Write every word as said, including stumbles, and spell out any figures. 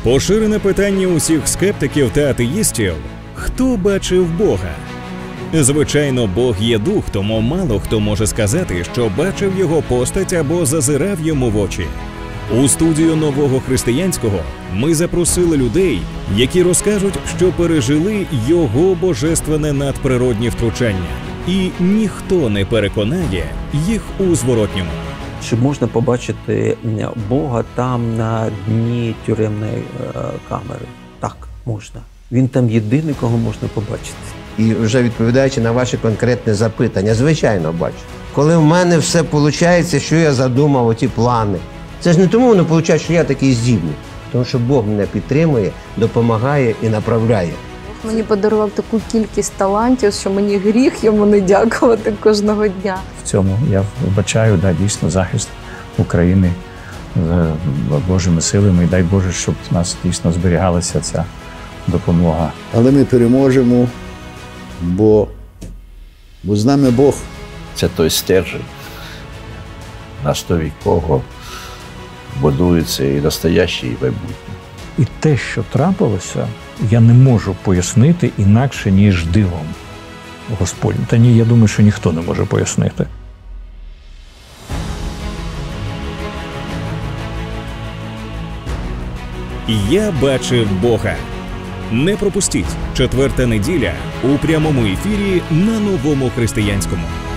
Поширене питання усіх скептиків та атеїстів – хто бачив Бога? Звичайно, Бог є дух, тому мало хто може сказати, що бачив його постать або зазирав йому в очі. У студію Нового Християнського ми запросили людей, які розкажуть, що пережили його божественне надприродні втручання. І ніхто не переконає їх у зворотньому. Чи можна побачити Бога там на дні тюремної е, камери? Так, можна. Він там єдиний, кого можна побачити. І вже відповідаючи на ваше конкретне запитання, звичайно, бачу. Коли в мене все виходить, що я задумав, оті плани. Це ж не тому воно виходить, що я такий здібний. Тому що Бог мене підтримує, допомагає і направляє. Мені подарував таку кількість талантів, що мені гріх йому не дякувати кожного дня. В цьому я вбачаю, да, дійсно захист України Божими силами. І дай Боже, щоб в нас дійсно зберігалася ця допомога. Але ми переможемо, бо, бо з нами Бог. Це той стержень, на основі кого будується і настояще, і майбутнє. І те, що трапилося, я не можу пояснити інакше, ніж дивом Господнім. Та ні, я думаю, що ніхто не може пояснити. «Я бачив Бога». Не пропустіть четверта неділя у прямому ефірі на Новому Християнському.